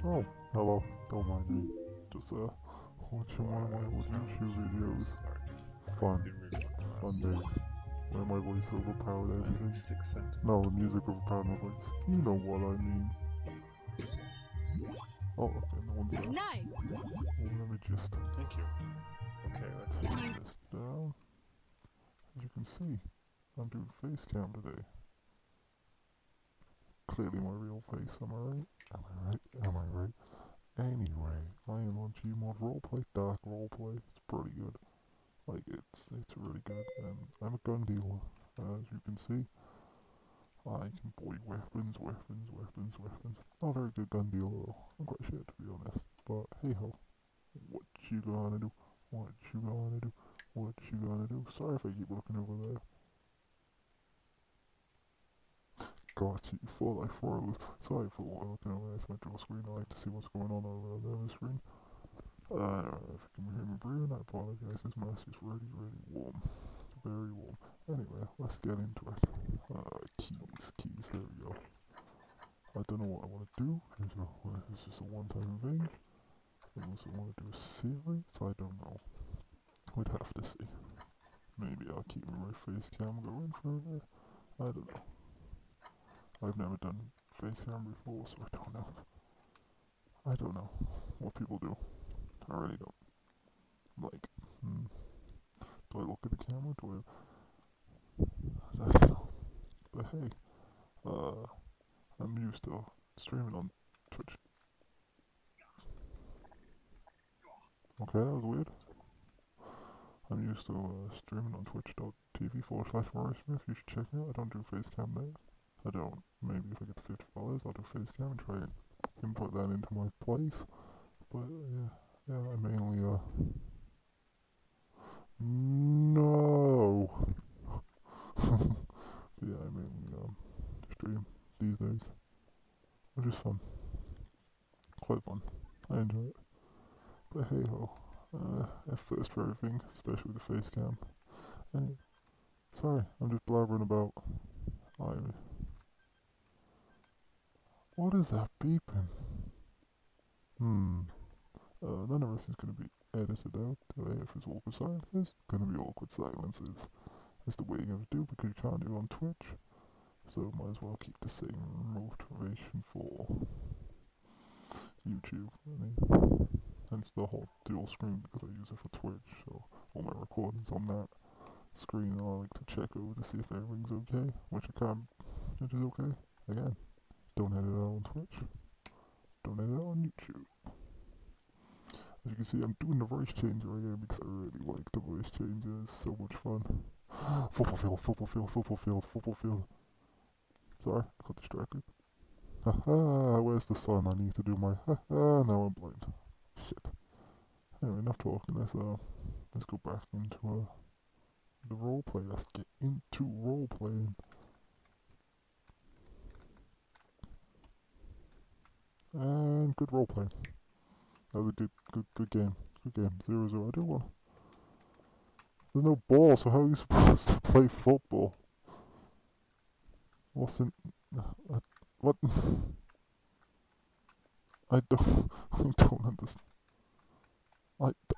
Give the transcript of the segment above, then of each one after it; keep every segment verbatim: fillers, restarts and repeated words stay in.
Oh, hello. Don't mind me. Just uh, watching one of my old YouTube videos. Fun, fun days. Where my voice overpowered everything. No, the music overpowered my voice. You know what I mean. Oh, okay, no one's there. Nice. Oh, let me just Thank you. Okay, let's take this down. As you can see, I'm doing face cam today. Clearly my real face, am I right? Am I right? Am I right? Anyway, I am on Gmod Roleplay, Dark Roleplay. It's pretty good. Like, it's it's really good. And I'm a gun dealer, as you can see. I can buy weapons, weapons, weapons, weapons. Not a very good gun dealer though. I'm quite shit to be honest. But hey ho. What you gonna do? What you gonna do? What you gonna do? Sorry if I keep looking over there. Got you. Thought I froze. Sorry for looking over there. It's my dual screen. I like to see what's going on over there on the screen. Uh, if you can hear me breathing, I apologize. This mask is really, really warm. Very warm. Anyway, let's get into it. Uh, keys, keys, there we go. I don't know what I want to do. Is this just a one-time thing? Unless I want to do a series? I don't know. We'd have to see. Maybe I'll keep my face cam going for a bit. I don't know. I've never done face cam before, so I don't know. I don't know what people do. I really don't. Like, hmm. Do I look at the camera? Do I... I don't know. But hey, uh, I'm used to streaming on Twitch. Okay, that was weird. I'm used to uh, streaming on twitch.tv forward slash Murray Smith. You should check me out. I don't do face cam there. I don't. Maybe if I get to fifty followers, I'll do face cam and try and input that into my place. But yeah, yeah, I mainly, uh... No! But yeah, I mainly, um, stream these days. Which is fun. Quite fun. I enjoy it. But hey ho. Uh, at first for everything, especially the face cam. Hey, sorry, I'm just blabbering about. I. What is that beeping? Hmm. Uh, none of this is gonna be edited out. Uh, if it's awkward silence, there's gonna be awkward silences. That's the way you gotta do because you can't do it on Twitch. So might as well keep the same motivation for YouTube. I mean, hence the whole dual screen because I use it for Twitch. So all my recordings on that screen, I like to check over to see if everything's okay, which I can, which is okay. Again, don't edit it out on Twitch, don't edit it out on YouTube. As you can see, I'm doing the voice changer again because I really like the voice changer, it's so much fun. Football field, football field, football field, football field. Sorry, I got distracted. Haha, where's the sun? I need to do my haha, now I'm blind. Shit. Anyway, enough talking, let's, uh, let's go back into, uh, the roleplay. Let's get into roleplaying. And good roleplay. That was a good, good, good game. Good game. Zero zero. I do want. There's no ball, so how are you supposed to play football? What's in? Uh, what? I don't. I don't understand. I. D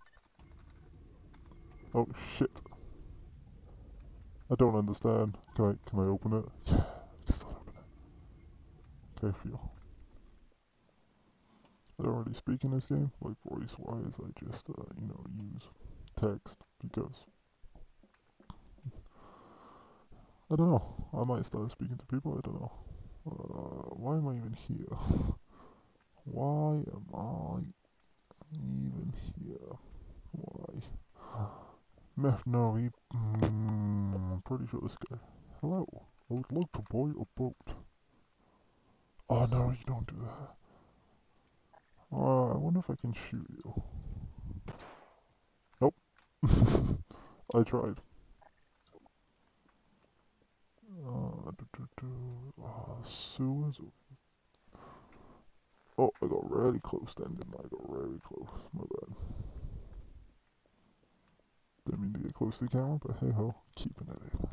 oh shit. I don't understand. Can I? Can I open it? Yeah. I just open it. Okay, feel. I don't really speak in this game, like voice-wise. I just, uh, you know, use text because I don't know. I might start speaking to people. I don't know. Uh, why am I even here? Why am I even here? Why? Meth, no, he. Mm, I'm pretty sure this guy. Hello. I would like to buy a boat. Oh no, you don't do that. Uh, I wonder if I can shoot you. Nope. I tried. Uh, do, do, do. Uh, sewers. Oh, I got really close then, didn't I? I got really close. My bad. Didn't mean to get close to the camera, but hey ho, keeping it in.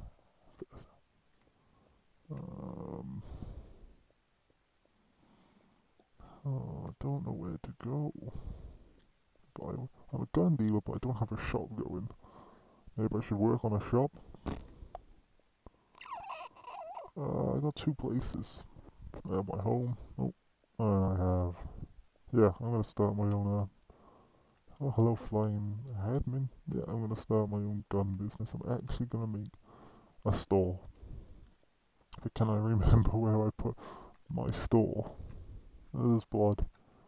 Um. Oh, don't know where to go. But I, I'm a gun dealer, but I don't have a shop going. Maybe I should work on a shop. Uh, I got two places. I have my home. Oh, and I have. Yeah, I'm gonna start my own. Uh, oh, hello, flying headman. Yeah, I'm gonna start my own gun business. I'm actually gonna make a store. But can I remember where I put my store? There's blood.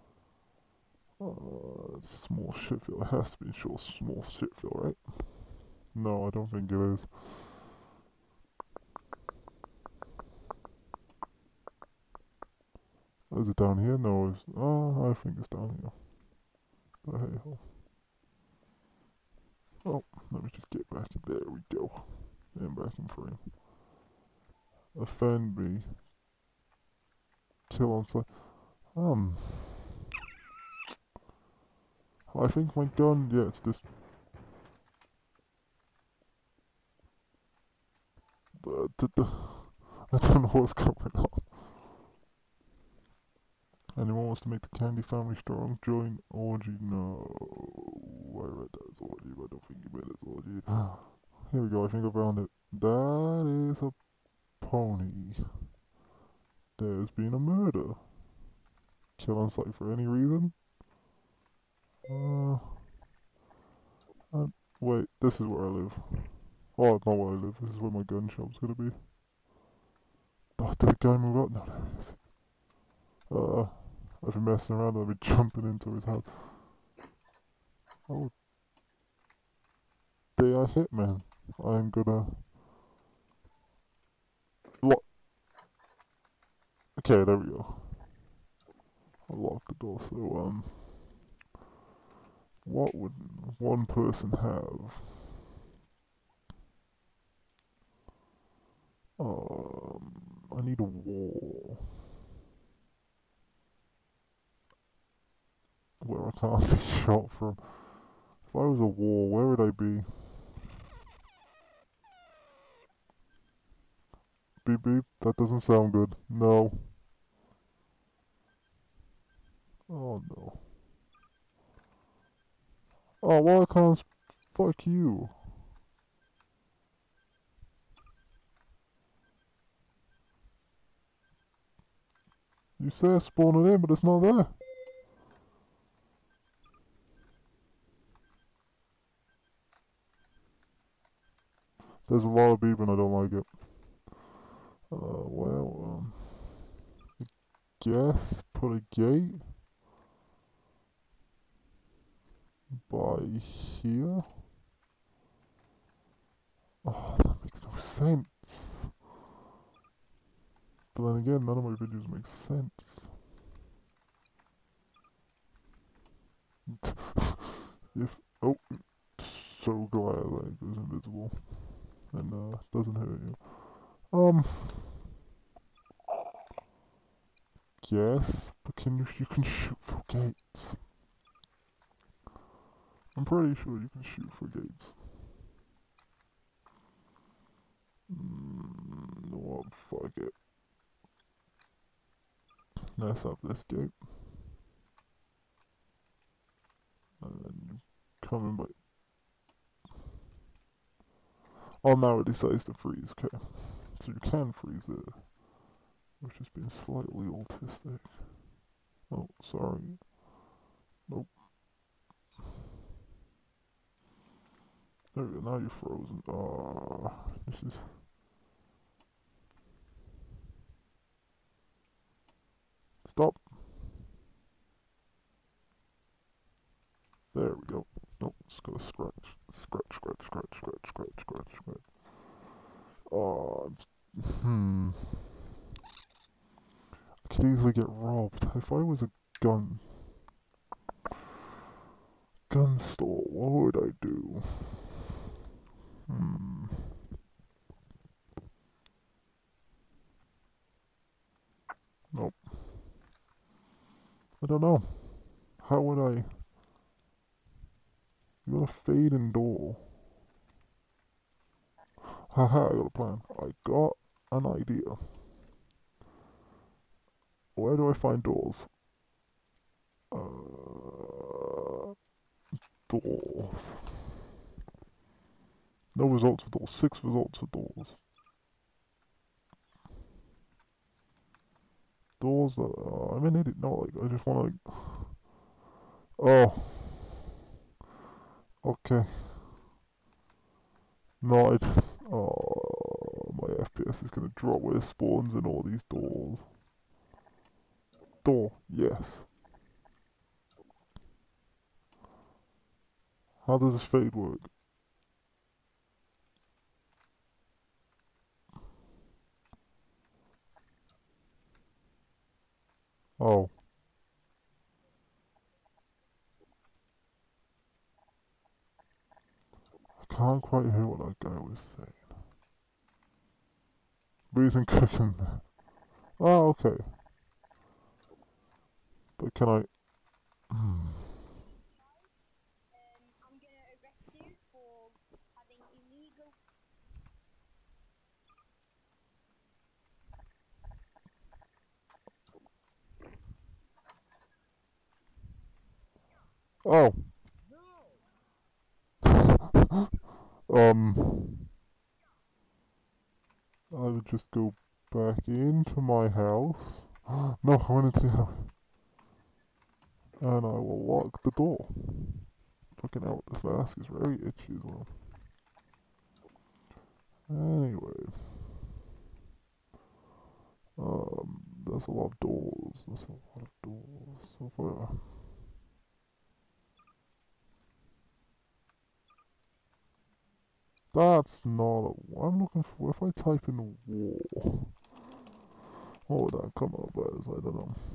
Uh, small Sheffield. It has to be short, small Sheffield, right? No, I don't think it is. Is it down here? No, it's. Oh, I think it's down here. But hey ho. Oh, let me just get back. There we go. And back in frame. Offend me. Kill on sight. Um. I think my gun. Yeah, it's this. Uh, d d I don't know what's going on. Anyone wants to make the Candy family strong? Join orgy? No. I read that as orgy, but I don't think you meant it as orgy. Here we go, I think I found it. That is a pony. There's been a murder. Kill on sight for any reason? Uh, uh, wait, this is where I live. Oh, not where I live, this is where my gun shop's gonna be. Oh, did the guy move up? No, there he is. Uh, I've been messing around, I'll be jumping into his house. Oh, they are hitmen. I'm gonna... What? Okay, there we go. I'll lock the door, so, um... what would one person have? Um, I need a wall. Where I can't be shot from. If I was a wall, where would I be? Beep beep, that doesn't sound good. No. Oh no. Oh, well I can't sp- fuck you. You say spawn it in, but it's not there. There's a lot of beep and I don't like it. Uh, well, um... I guess put a gate by here. Oh, that makes no sense. But then again, none of my videos make sense. If oh, so glad that it goes invisible and uh doesn't hurt you. Um, yes, but can you you can shoot for gates? I'm pretty sure you can shoot for gates. Mm, no, what? Fuck it. Let's up this gate. And then you come in by. Oh, now it decides to freeze. Okay, so you can freeze it. Which is being slightly autistic. Oh, sorry. Nope. There we go, now you're frozen. Ah, uh, this is... Stop. There we go. Nope, just gotta scratch. Scratch, scratch, scratch, scratch, scratch, scratch, scratch. Oh, I'm... Hmm. I could easily get robbed. If I was a gun... gun store, what would I do? Hmm. Nope. I don't know. How would I... You got a fading door. Haha, I got a plan. I got an idea. Where do I find doors? Uh, doors. No results for doors. Six results for doors. Doors. Uh, I'm an idiot. No, like I just want to. Oh. Okay. No, I just. Oh, my F P S is gonna drop where it spawns in all these doors. Door. Yes. How does this fade work? Oh. I can't quite hear what that guy was saying. Breathing cooking. Oh, okay. But can I... Hmm. Oh. um... I would just go back into my house. No, I went into the other way. And I will lock the door. Looking out, this mask is very itchy as well. Anyway. Um, there's a lot of doors. There's a lot of doors so far. That's not a... I'm looking for... If I type in wall... What would that come up as? I don't know.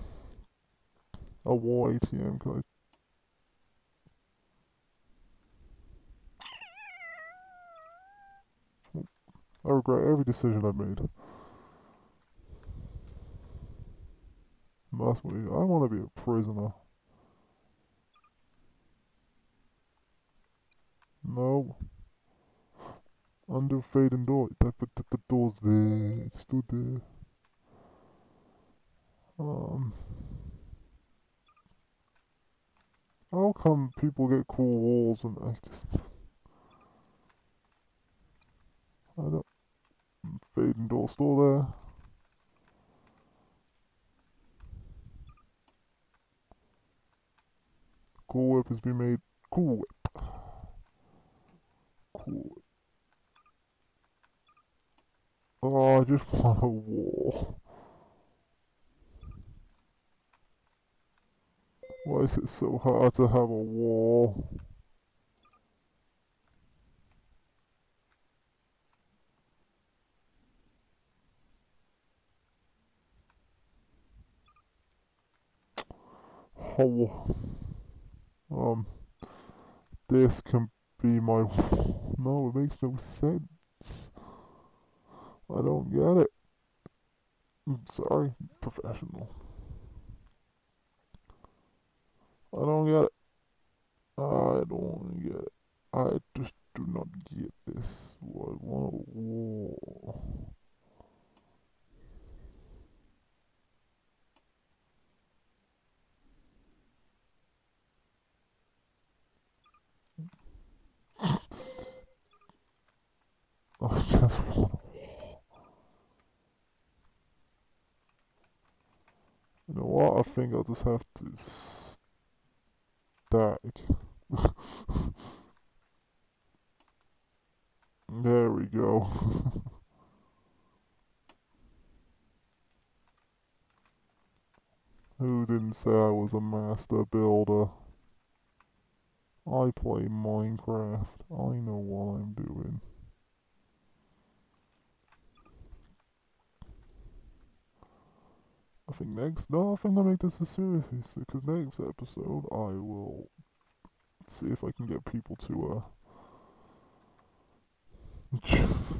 A wall A T M, can I... I regret every decision I've made. That's me. I want to be a prisoner. No. Under fading door. But the, the door's there. It's still there. Um... How come people get cool walls and I just... I don't... Fading door still there. Cool whip has been made. Cool whip. Cool whip. Oh, I just want a wall. Why is it so hard to have a wall? Oh, um, this can be my wall. No, it makes no sense. I don't get it. I'm sorry, professional. I don't get it. I don't get it. I just do not get this. I want a wall. I just want a wall. You know what? I think I'll just have to stack. There we go. Who didn't say I was a master builder? I play Minecraft. I know what I'm doing. I think next, no, I think I'll make this a series, because next episode I will see if I can get people to, uh,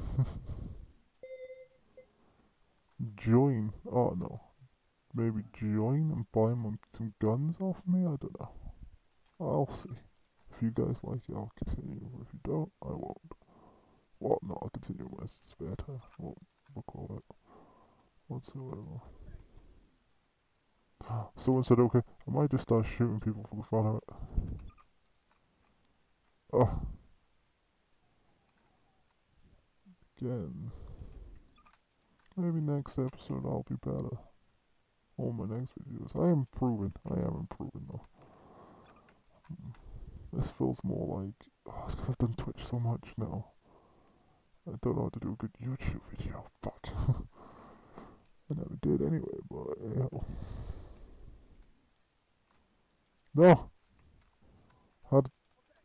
join. Oh no. Maybe join and buy some guns off me? I don't know. I'll see. If you guys like it, I'll continue. If you don't, I won't. Well, no, I'll continue my spare time. I won't record it whatsoever. Someone said, okay, I might just start shooting people for the fun of it. Oh, again. Maybe next episode I'll be better. All my next videos. I am improving. I am improving though. This feels more like... Oh, it's because I've done Twitch so much now. I don't know how to do a good YouTube video. Fuck. I never did anyway, but yeah. No! How did...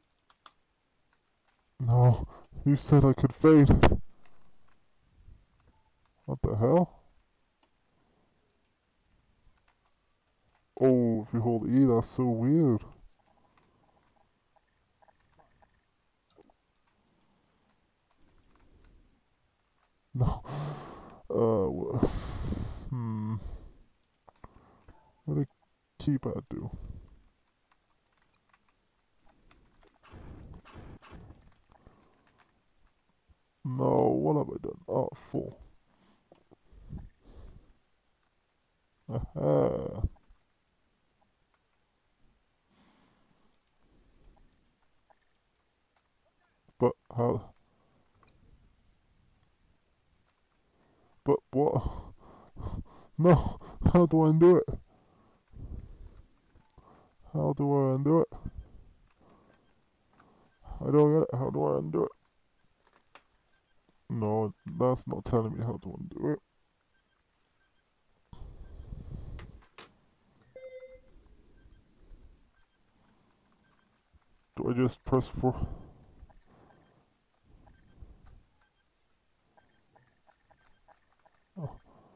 No. You said I could fade it. What the hell? Oh, if you hold E, that's so weird. No. Uh, wh- hmm. What did keypad do? No, what have I done? Oh, full. Aha. But how? But what? No, how do I undo it? How do I undo it? I don't get it. How do I undo it? No, that's not telling me how to undo it. Do I just press for... Oh,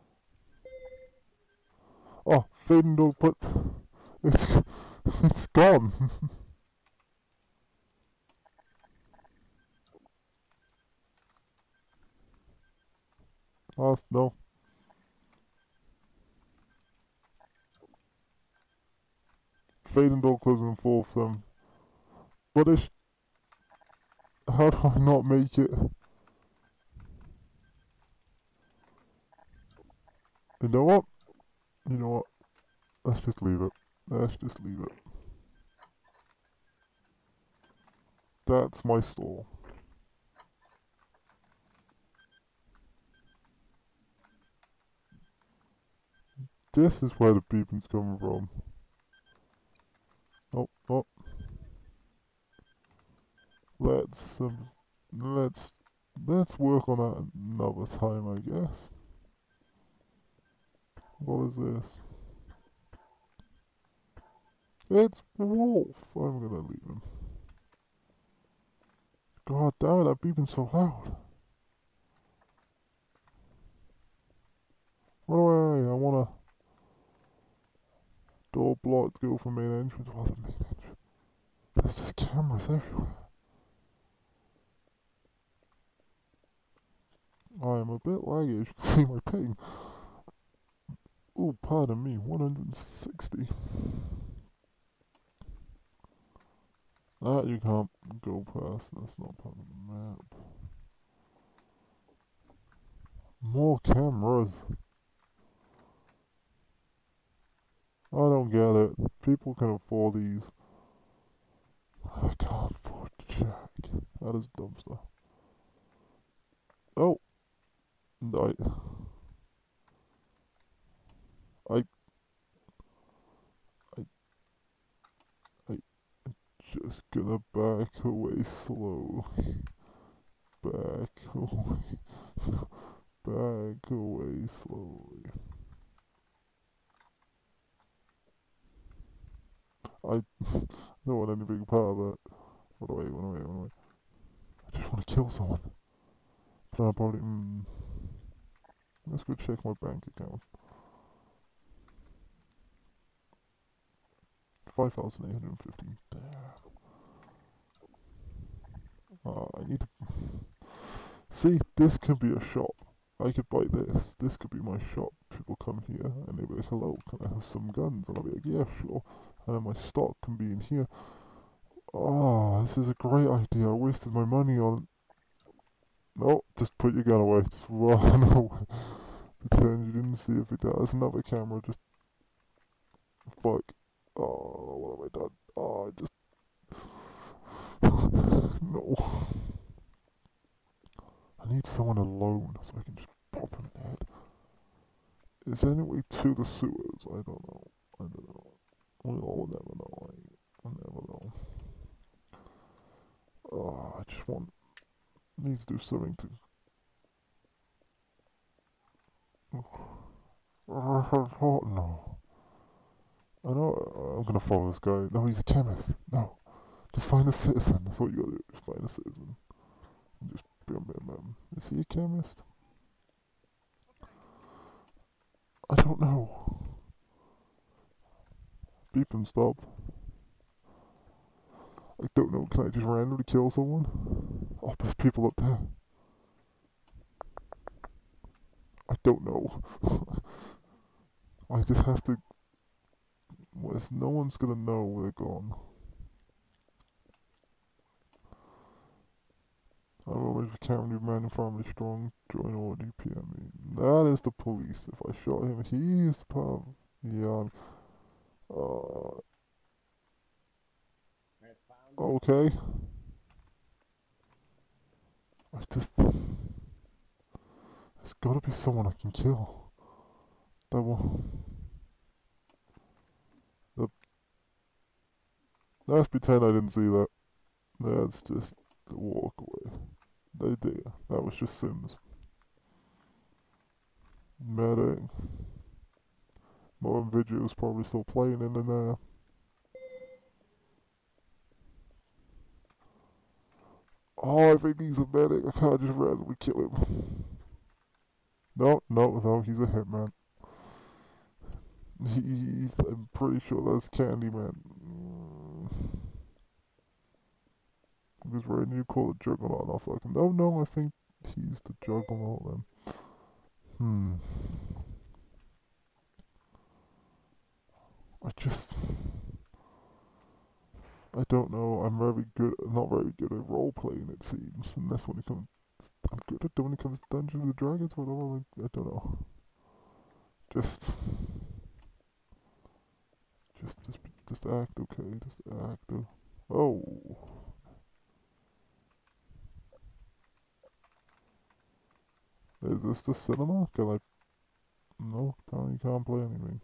oh fade and don't put... It's, it's gone. Last, no. Fade and don't close and fourth them. But it's... How do I not make it? You know what? You know what? Let's just leave it. Let's just leave it. That's my stall. This is where the beeping's coming from. Oh, oh. Let's, um, let's, let's work on that another time, I guess. What is this? It's Wolf! I'm gonna leave him. God damn it, that beeping's so loud. Run away, I wanna... Door blocked, go for main entrance. Well, the main entrance. There's just cameras everywhere. I am a bit laggy, as you can see my ping. Oh, pardon me, one hundred sixty. That you can't go past, that's not part of the map. More cameras. I don't get it. People can afford these. I can't afford Jack. That is dumb stuff. Oh! I... I... I... I... Just gonna back away slowly. Back away. Back away slowly. I don't want any big part of that. Run away, run away, run away. I just want to kill someone. But I probably... Mm, let's go check my bank account. five thousand eight hundred fifteen. Damn. Uh, I need to... See, this can be a shop. I could buy this. This could be my shop. People come here and they'll be like, hello, can I have some guns? And I'll be like, yeah, sure. And then my stock can be in here. Oh, this is a great idea. I wasted my money on... No, just put your gun away. Just run away. Pretend you didn't see if it does. There's another camera. Just... Fuck. Oh, what have I done? Oh, I just. No. I need someone alone so I can just pop him in the head. Is there any way to the sewers? I don't know. I don't know. We'll never know. I, I'll never know. Oh, I just want. Need to do something to. Oh, no. I know I'm gonna follow this guy. No, he's a chemist. No. Just find a citizen. That's what you gotta do. Just find a citizen. And just bam, bam, bam. Is he a chemist? I don't know. Beep and stop. I don't know. Can I just randomly kill someone? Oh, there's people up there. I don't know. I just have to. Well, no one's gonna know they're gone. I don't know if you can't remove man and family strong. Join order P M me. That is the police. If I shot him, he is the part. Yeah. Uh. Okay. I just. There's gotta be someone I can kill. That will. The, let's pretend I didn't see that. That's just the walk away. They did. That was just Sims. Medic. Modern video's probably still playing in there. Oh, I think he's a medic. I can't just randomly kill him. No, no, no, he's a hitman. He's, I'm pretty sure that's Candyman. Because right now you call it Juggernaut, I'll fucking. Oh no, I think he's the Juggernaut then. Hmm. I just. I don't know. I'm very good. Not very good at role playing, it seems. And that's when it comes. I'm good at it when it comes to Dungeons and Dragons. Whatever. Like, I don't know. Just. Just, just, just act okay. Just act. Oh. Is this the cinema? Can I? No, can't, you can't play anything.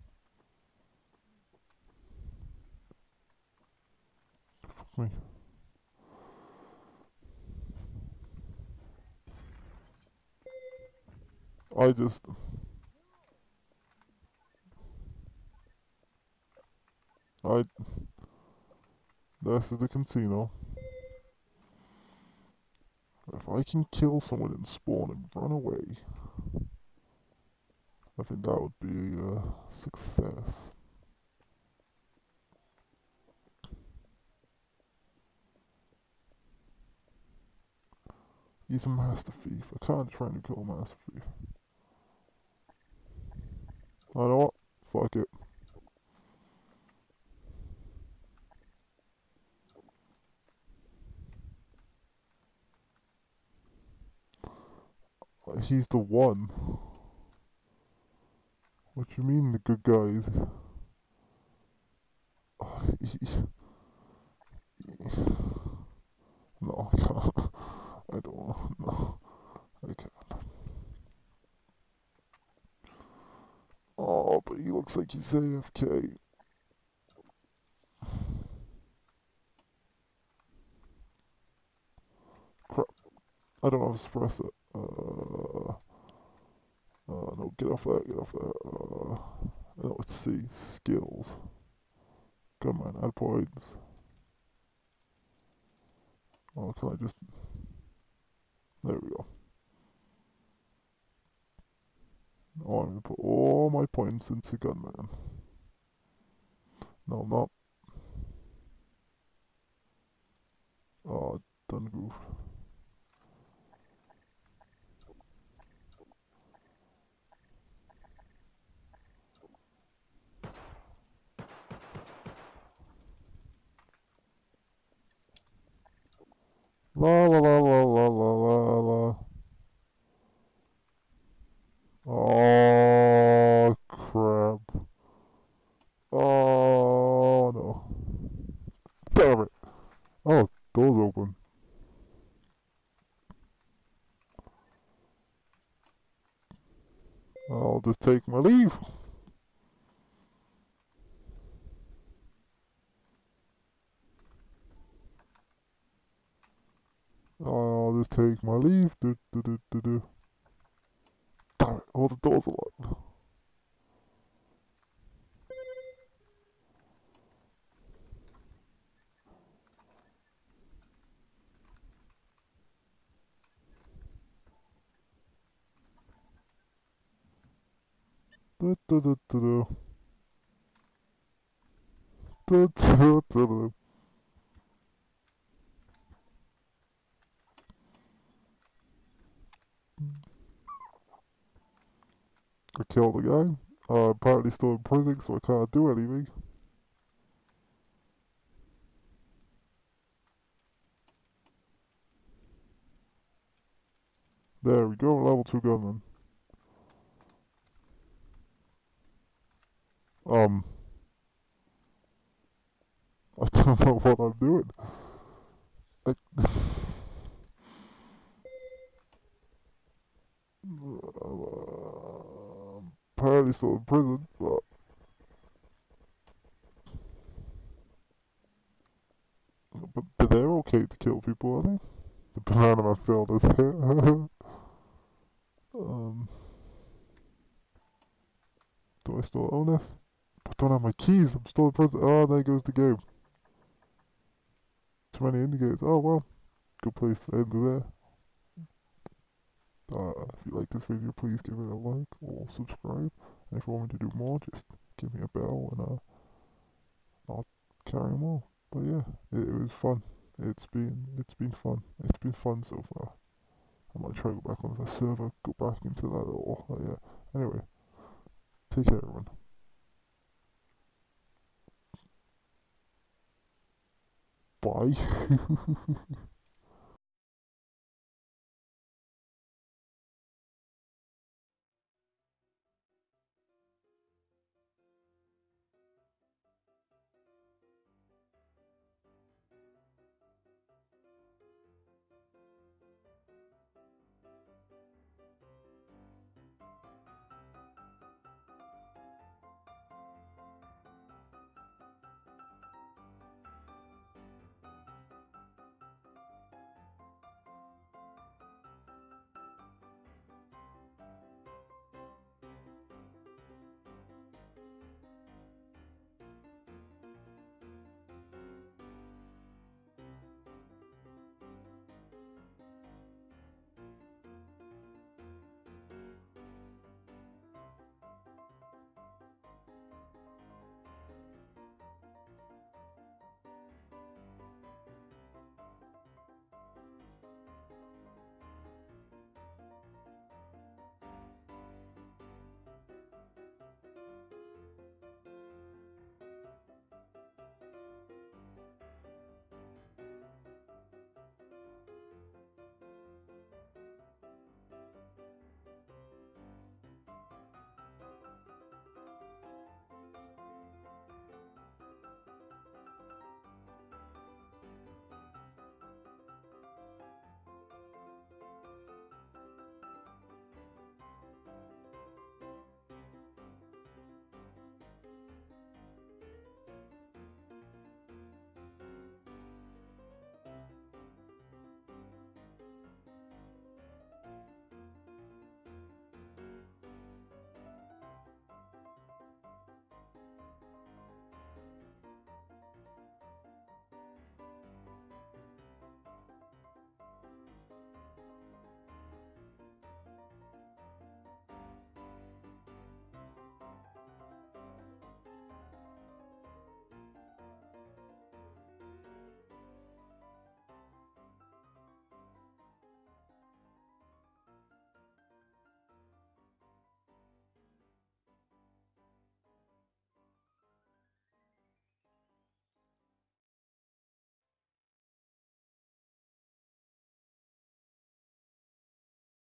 Fuck me. I just. I. This is the casino. If I can kill someone and spawn and run away, I think that would be a success. He's a master thief. I can't try to kill a master thief. I know what? Fuck it. He's the one. What you mean the good guys? No, I can't. I don't. No, I can't. Oh, but he looks like he's A F K. Crap. I don't know how to suppress it. Uh, uh, no, get off that, get off that. Uh, no, let's see. Skills. Come on, add points. Oh, can I just... There we go. Oh, I'm gonna put all my points into Gunman. No, not. Oh, done goof. La la la la la la la la. Oh, crap. Oh, Door's open. I'll just take my leave. I'll just take my leave. Do, do, do, do, do. Damn it, all the doors are locked. Do, do, do, do, do. Do, do, do, do. I killed a guy. Uh, apparently still in prison, so I can't do anything. There we go, level two gunman. Um, I don't know what I'm doing. I, uh, apparently still in prison, but but they're okay to kill people, are they? The banana man failed us here. um, do I still own this? I don't have my keys. I'm still in prison. Oh, there goes the game. Too many indicators. Oh well, good place to end there. Uh, if you like this video, please give it a like or subscribe. And if you want me to do more, just give me a bell and uh, I'll carry them all. But yeah, it, it was fun. It's been it's been fun. It's been fun so far. I might try to go back onto the server, go back into that or uh, yeah. Anyway, take care, everyone. Bye.